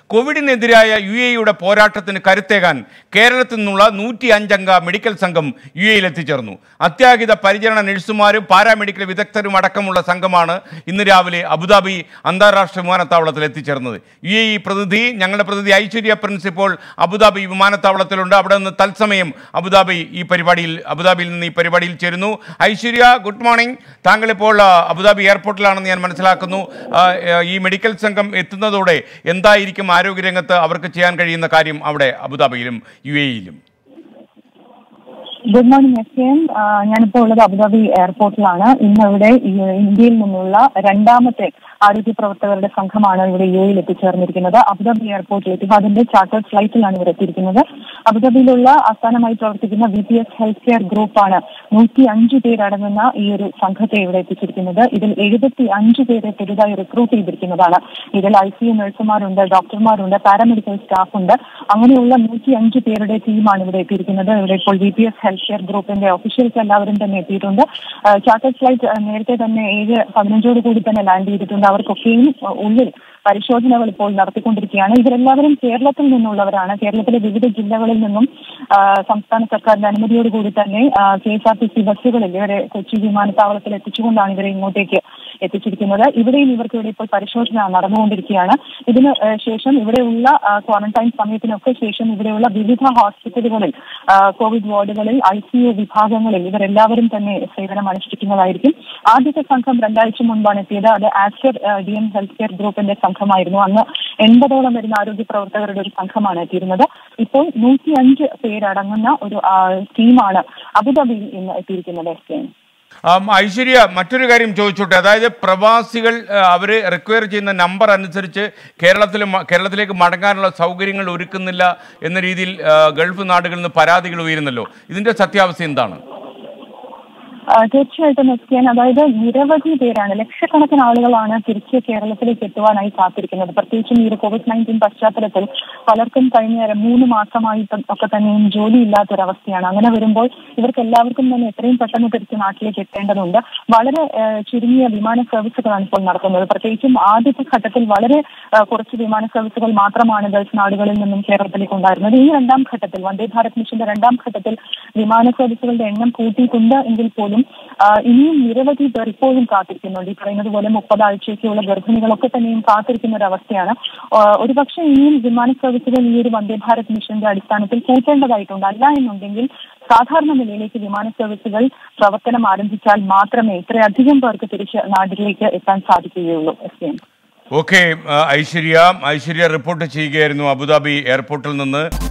കോവിഡിനെതിരായ UAE പോരാട്ടത്തിന് കരുത്തേകാൻ കേരളത്തിൽ നിന്നുള്ള 105 അംഗ മെഡിക്കൽ സംഘം UAE എത്തിച്ചേർന്നു. അത്യാഹിത പരിചരണ നഴ്സുമാരും പാരാമെഡിക്കൽ വിദഗ്ധരും അടക്കമുള്ള സംഘമാണ് ഇന്ന് രാവിലെ അബുദാബി അന്താരാഷ്ട്ര വിമാനത്താവളത്തിൽ എത്തിച്ചേർന്നത്. UAE പ്രതിനിധി, ഞങ്ങളുടെ പ്രതിനിധി ഐശ്വര്യ പ്രിൻസ് ഇപ്പോൾ അബുദാബി വിമാനത്താവളത്തിലുണ്ട്. അവിടെ നിന്ന് തത്സമയം അബുദാബിയിൽ നിന്ന് ഈ പരിപാടിയിൽ ചേരുന്നു. Aishwarya, good morning. താങ്കൾ ഇപ്പോൾ അബുദാബി എയർപോർട്ടിലാണെന്ന് ഞാൻ മനസ്സിലാക്കുന്നു. ഈ മെഡിക്കൽ സംഘം എത്തുന്നതോടെ എന്തായിരിക്കും ആരോഗ്യരംഗത്ത് അവർക്ക് ചെയ്യാൻ കഴിയുന്ന കാര്യം അവിടെ അബുദാബിയിലും UAE-യിലും? Good morning എസ്കെൻ. ഞാനിപ്പോൾ ഉള്ളത് അബുദാബി എയർപോർട്ടിലാണ്. ഇന്ന് ഇവിടെ ഇന്ത്യയിൽ നിന്നുള്ള രണ്ടാമത്തെ ആരോഗ്യ പ്രവർത്തകരുടെ സംഘമാണ് ഇവിടെ UAE-യിൽ എത്തിച്ചേർന്നിരിക്കുന്നത്. അബുദാബി എയർപോർട്ടിൽ എത്തിഹാദിന്റെ ചാർട്ടേഡ് ഫ്ലൈറ്റിലാണ് ഇവർ എത്തിയിരിക്കുന്നത്. അബുദാബിയിലുള്ള ആസ്ഥാനമായി പ്രവർത്തിക്കുന്ന VPS ഹെൽത്ത് കെയർ ഗ്രൂപ്പാണ് 105 പേരടങ്ങുന്ന ഈ ഒരു സംഘത്തെ ഇവിടെ എത്തിച്ചിരിക്കുന്നത്. ഇതിൽ 75 പേരെ പുതുതായി റിക്രൂട്ട് ചെയ്തിരിക്കുന്നതാണ്. ഇതിൽ ICU നഴ്സുമാരുണ്ട്, ഡോക്ടർമാരുണ്ട്, പാരാമെഡിക്കൽ സ്റ്റാഫ് ഉണ്ട്. അങ്ങനെയുള്ള 105 പേരുടെ ടീമാണ് ഇവിടെ എത്തിയിരിക്കുന്നത്. ഇവിടെ ഇപ്പോൾ VPS ഹെൽത്ത് കെയർ ഗ്രൂപ്പിന്റെ ഒഫീഷ്യൽസ് എല്ലാവരും തന്നെ എത്തിയിട്ടുണ്ട്. ചാർട്ടേഡ് ഫ്ലൈറ്റ് നേരത്തെ തന്നെ 7:15 കൂടി തന്നെ ലാൻഡ് ചെയ്തിട്ടുണ്ട്. അവർക്കൊക്കെയും ഉള്ളിൽ പരിശോധനകൾ ഇപ്പോൾ നടത്തിക്കൊണ്ടിരിക്കുകയാണ്. ഇവരെല്ലാവരും കേരളത്തിൽ നിന്നുള്ളവരാണ്. കേരളത്തിലെ വിവിധ ജില്ലകളിൽ നിന്നും സംസ്ഥാന സർക്കാരിന്റെ അനുമതിയോടുകൂടി തന്നെ KSRTC ബസ്സുകളിൽ ഇവരെ കൊച്ചി വിമാനത്താവളത്തിൽ എത്തിച്ചുകൊണ്ടാണ് ഇവരെ ഇങ്ങോട്ടേക്ക് എത്തിച്ചിരിക്കുന്നത്. ഇവിടെയും ഇവിടെ ഇപ്പോൾ പരിശോധന നടന്നുകൊണ്ടിരിക്കുകയാണ്. ഇതിന് ശേഷം ഇവിടെയുള്ള ക്വാറന്റൈൻ സമയത്തിനൊക്കെ ശേഷം ഇവിടെയുള്ള വിവിധ ഹോസ്പിറ്റലുകളിൽ, കോവിഡ് വാർഡുകളിൽ, ICU വിഭാഗങ്ങളിൽ ഇവരെല്ലാവരും തന്നെ സേവനം അനുഷ്ഠിക്കുന്നതായിരിക്കും. ആദ്യത്തെ സംഘം 2 ആഴ്ച മുൻപാണ് എത്തിയത്. അത് ആസ്റ്റർ DM ഹെൽത്ത് കെയർ ഗ്രൂപ്പിന്റെ സംഘമായിരുന്നു. അന്ന് 80ഓളം വരുന്ന ആരോഗ്യ പ്രവർത്തകരുടെ ഒരു സംഘമാണ് എത്തിയിരുന്നത്. ഇപ്പോൾ 105 പേരടങ്ങുന്ന ഒരു ടീമാണ് അബുദാബിയിൽ ഇന്ന് എത്തിയിരിക്കുന്നത്. ഐശ്വര്യ, മറ്റൊരു കാര്യം ചോദിച്ചോട്ടെ. അതായത് പ്രവാസികൾ അവർ റിക്വയർ ചെയ്യുന്ന നമ്പർ അനുസരിച്ച് കേരളത്തിലേക്ക് മടങ്ങാനുള്ള സൗകര്യങ്ങൾ ഒരുക്കുന്നില്ല എന്ന രീതിയിൽ ഗൾഫ് നാടുകളിൽ നിന്ന് പരാതികൾ ഉയരുന്നല്ലോ. ഇതിന്റെ സത്യാവസ്ഥ എന്താണ്? തീർച്ചയായിട്ടും എത്തിയാൻ, അതായത് നിരവധി പേരാണ്, ലക്ഷക്കണക്കിന് ആളുകളാണ് തിരിച്ച് കേരളത്തിലേക്ക് എത്തുവാനായി കാത്തിരിക്കുന്നത്. പ്രത്യേകിച്ചും ഈ ഒരു COVID-19 പശ്ചാത്തലത്തിൽ പലർക്കും കഴിഞ്ഞ 3 മാസമായിട്ടും ഒക്കെ തന്നെയും ജോലിയില്ലാത്തൊരവസ്ഥയാണ്. അങ്ങനെ വരുമ്പോൾ ഇവർക്ക് എല്ലാവർക്കും തന്നെ എത്രയും പെട്ടെന്ന് തിരിച്ച് നാട്ടിലേക്ക് എത്തേണ്ടതുണ്ട്. വളരെ ചുരുങ്ങിയ വിമാന സർവീസുകളാണ് ഇപ്പോൾ നടത്തുന്നത്. പ്രത്യേകിച്ചും ആദ്യത്തെ ഘട്ടത്തിൽ വളരെ കുറച്ച് വിമാന സർവീസുകൾ മാത്രമാണ് ഗൾഫ് നാടുകളിൽ നിന്നും കേരളത്തിലേക്ക് ഉണ്ടായിരുന്നത്. ഈ 2ാം ഘട്ടത്തിൽ, വന്ദേ ഭാരത് മിഷന്റെ 2ാം ഘട്ടത്തിൽ വിമാന സർവീസുകളുടെ എണ്ണം കൂട്ടിയിട്ടുണ്ട് എങ്കിൽ പോലും ഇനിയും നിരവധി പേർ ഇപ്പോഴും കാത്തിരിക്കുന്നുണ്ട്. ഈ പറയുന്നത് പോലെ 30 ആഴ്ചയ്ക്കുള്ള ഗർഭിണികളൊക്കെ തന്നെയും കാത്തിരിക്കുന്ന ഒരു അവസ്ഥയാണ്. ഒരുപക്ഷെ ഇനിയും വിമാന സർവീസുകൾ ഈ ഒരു വന്ദേ ഭാരത് മിഷന്റെ അടിസ്ഥാനത്തിൽ കൂട്ടേണ്ടതായിട്ടുണ്ട്. അല്ല എന്നുണ്ടെങ്കിൽ സാധാരണ നിലയിലേക്ക് വിമാന സർവീസുകൾ പ്രവർത്തനം ആരംഭിച്ചാൽ മാത്രമേ ഇത്രയധികം പേർക്ക് തിരിച്ച് നാട്ടിലേക്ക് എത്താൻ സാധിക്കുകയുള്ളൂ. ഓക്കെ, ഐശ്വര്യ റിപ്പോർട്ട് ചെയ്യുകയായിരുന്നു അബുദാബി എയർപോർട്ടിൽ നിന്ന്.